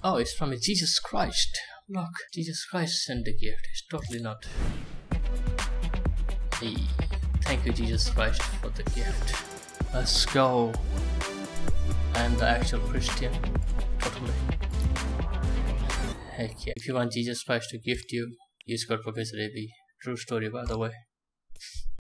Oh, it's from a Jesus Christ. Look, Jesus Christ sent the gift. It's totally not. Hey, thank you Jesus Christ for the gift. Let's go. I'm the actual Christian. Totally. Heck yeah. If you want Jesus Christ to gift you, use code Professor Evie. True story by the way.